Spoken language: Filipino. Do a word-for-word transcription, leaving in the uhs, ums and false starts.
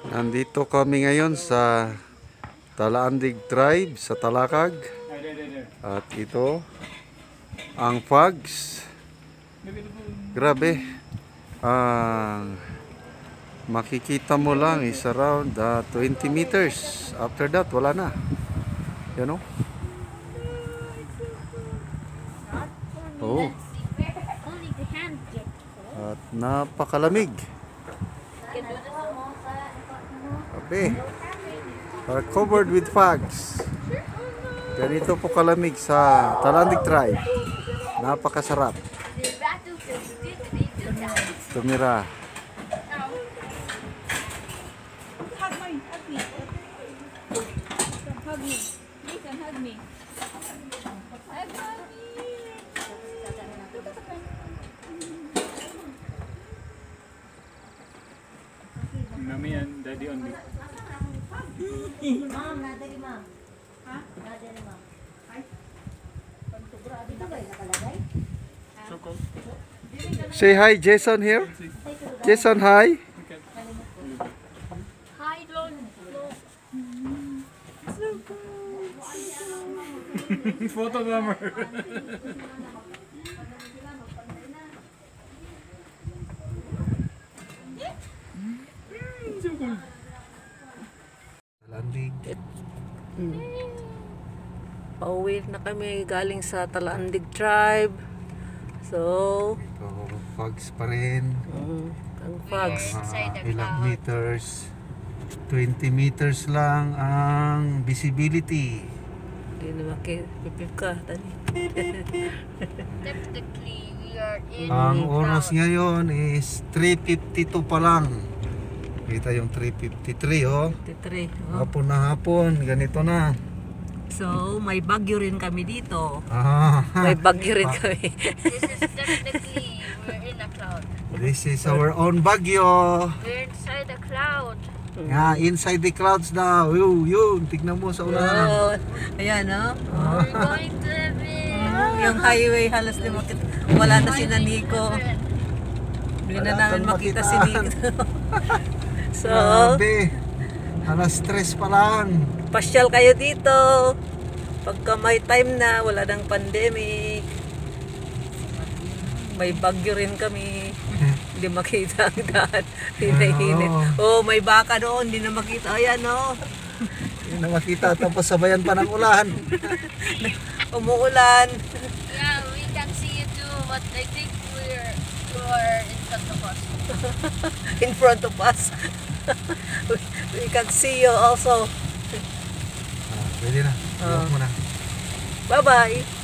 Nandito kami ngayon sa Talaandig Tribe sa Talakag. At ito ang Fags. Grabe. Ang makikita mo lang is around uh, twenty meters. After that, wala na. Yan o. Oh. At napakalamig. Grabe. Uh, covered with fogs. Ganito po kalamig sa Talaandig Tribe. Napakasarap tumira. Hug me, hug me. Hug me. Nathan, hug me. Hug me. Mami and daddy only. Mom, nada ni ma'am. Ha? Nada ni ma'am. Ay. Pantubra, dito ba nakalagay? Choco. Say hi, Jason here. Jason, hi. Hi, Lon. Photo number. Talaandig. Hmm. Pauwi na kami galing sa Talaandig Tribe. So, Ito, fogs pa rin. um, ang fogs. Uh, ilang meters. twenty meters lang ang visibility. Hindi na makipipip ka, tani. Technically, we are in Ang oras ngayon is three fifty-two pa lang. Kita yung three fifty-three, oh. fifty-three. Oh. Hapon na hapon, ganito na. So, may bagyo rin kami dito. Ah, May bagyo rin kami. This is technically, we're in a cloud. this is our own Baguio. We're inside the cloud. Yeah, inside the clouds now. Yun, yun. Tignan mo sa unahan. Oh, ayan, no? Oh. We're going to heaven. Yung highway halos di makita. Wala na si Naniko. Hindi na Wala namin kang makita si makitaan. Nico. So, Grabe. Alas tres pa lang. pasyal kayo dito. Pagka may time na, wala nang pandemic. May bagyo rin kami. Hindi makita ang daan. Hinahinit. Oh, may baka doon. Hindi na makita. Ayan, oh. Hindi na makita. Tapos sabayan pa ng ulan. Umuulan. Yeah, we can see you too, but I think we're you're in front of us. In front of us. We can see you also. Ah, pwede na. Ah. Iyak mo na. Bye-bye.